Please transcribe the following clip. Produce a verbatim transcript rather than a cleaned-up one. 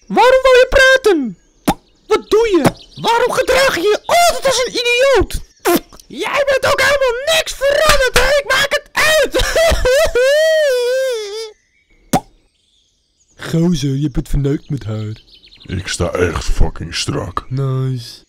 Waarom wou je praten? Wat doe je? Waarom gedraag je je altijd als een idioot? Jij bent ook helemaal niks veranderd, hè? Ik maak het uit! Gozer, je bent verneukt met haar. Ik sta echt fucking strak. Nice.